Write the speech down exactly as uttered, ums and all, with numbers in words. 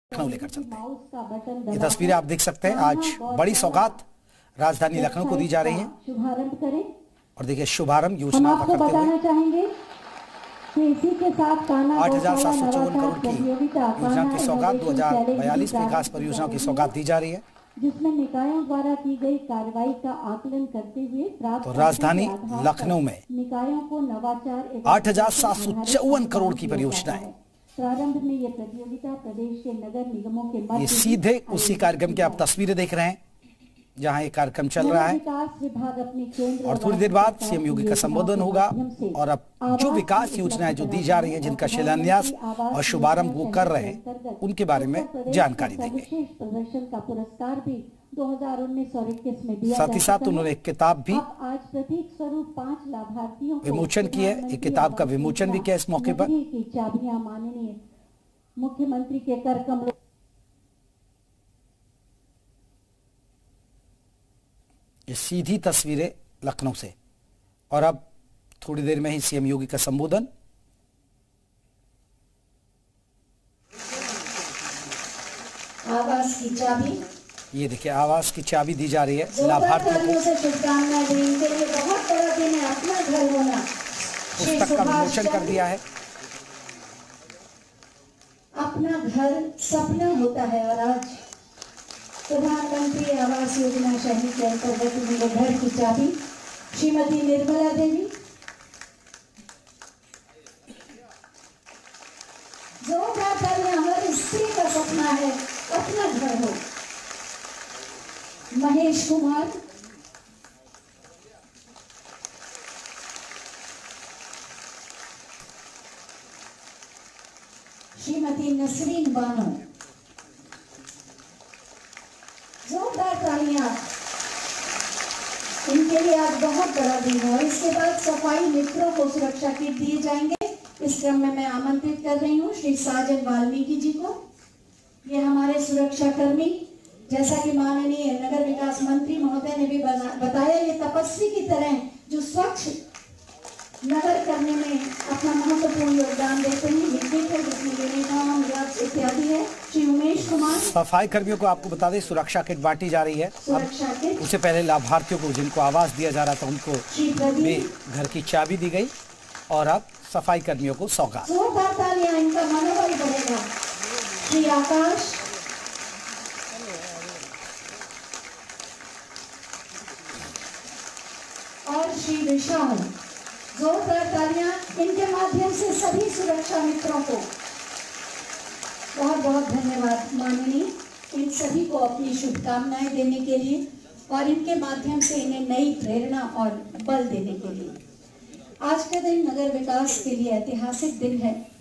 लखनऊ लेकर चलते हैं। ये तस्वीरें आप देख सकते हैं। आज बड़ी सौगात राजधानी लखनऊ को दी जा रही है। शुभारंभ करें और देखिए शुभारंभ योजना का करते हुए चाहेंगे कि इसी के साथ आठ हजार सात सौ चौवन करोड़ की योजना की सौगात दो हजार बयालीस विकास परियोजनाओं की सौगात दी जा रही है, जिसमें निकायों द्वारा की गई कार्रवाई का आकलन करते हुए प्राप्त तो राजधानी लखनऊ में निकायों को नवाचार आठ हजार सात सौ चौवन करोड़ की परियोजनाएं। प्रारंभ में यह प्रतियोगिता प्रदेश के नगर निगमों के ये सीधे उसी कार्यक्रम की आप तस्वीरें देख रहे हैं जहां ये कार्यक्रम चल रहा है। और थोड़ी देर बाद सीएम योगी का संबोधन होगा और अब जो विकास योजनाएं जो दी जा रही हैं, जिनका शिलान्यास और शुभारंभ वो कर रहे हैं, उनके बारे में जानकारी देंगे। प्रदर्शन का पुरस्कार भी दो हजार उन्नीस और इक्कीस में दिया। साथ ही साथ उन्होंने एक किताब भी आज प्रतीक स्वरूप पांच लाभार्थियों को विमोचन की है। एक किताब का विमोचन भी किया इस मौके पर। चाबियां माननीय मुख्यमंत्री के कर कमलों। ये सीधी तस्वीरें लखनऊ से। और अब थोड़ी देर में ही सीएम योगी का संबोधन। आवास की चाबी, ये देखिए आवास की चाबी दी जा रही है लाभार्थियों को। शुभकामनाएं देने के लिए बहुत बड़ा दिन है अपना घर होना। पुस्तक का विमोचन कर दिया है। अपना घर सपना होता है और आज प्रधानमंत्री आवास योजना शहरी के अंतर्गत उनके घर की चाबी श्रीमती निर्मला देवी। जोरदार तालियां, हर स्त्री का सपना है अपना घर हो। महेश कुमार, श्रीमती नसरीन बानो। जोरदार तालियां इनके लिए आज बहुत बड़ा दिन है। और इसके बाद सफाई मित्रों को सुरक्षा किट दिए जाएंगे। इस क्रम में मैं आमंत्रित कर रही हूँ श्री साजन वाल्मीकि जी को। ये हमारे सुरक्षा कर्मी, जैसा कि माननीय नगर विकास मंत्री महोदय ने भी बताया, ये तपस्वी की तरह जो स्वच्छ नगर करने में अपना महत्वपूर्ण योगदान देते हैं। ये किट है जिसमें यूनिफॉर्म, ग्लव्स इत्यादि है। श्री उमेश कुमार। सफाई कर्मियों को आपको बता दें सुरक्षा किट बांटी जा रही है। अब उससे पहले लाभार्थियों को जिनको आवास दिया जा रहा था उनको भी घर की चाबी दी गई और अब सफाई कर्मियों को सौगात। जोरदार तालियां, इनका मनोबल बढ़ेगा। श्री आकाश, और श्री विशाल। जोरदार तालियां इनके माध्यम से सभी सुरक्षा मित्रों को बहुत बहुत धन्यवाद माननीय, इन सभी को अपनी शुभकामनाएं देने के लिए और इनके माध्यम से इन्हें नई प्रेरणा और बल देने के लिए। आज का दिन नगर विकास के लिए ऐतिहासिक दिन है।